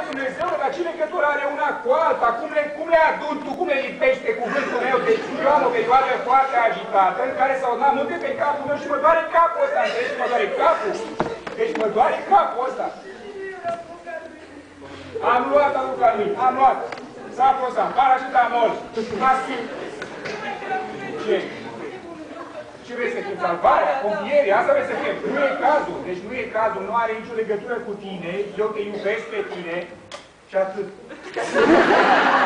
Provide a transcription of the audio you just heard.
Dumnezeu, dar ce legătură are una cu alta? Cum le adun tu, cum le lipește cuvântul meu? Deci eu am o perioadă foarte agitată în care s-au adunat multe pe capul meu și mă doare capul ăsta, înțelegi? Mă doare capul. Deci mă doare capul ăsta. Am luat aluca lui, am luat. Saprosan, paracetamol, aspin. Ce? Ce vrei să fim? Salvarea? Pompierii? Asta vrei să fim? Nu e cazul. Deci nu e cazul. Nu are nicio legătură cu tine. Eu te iubesc pe tine. Și atât.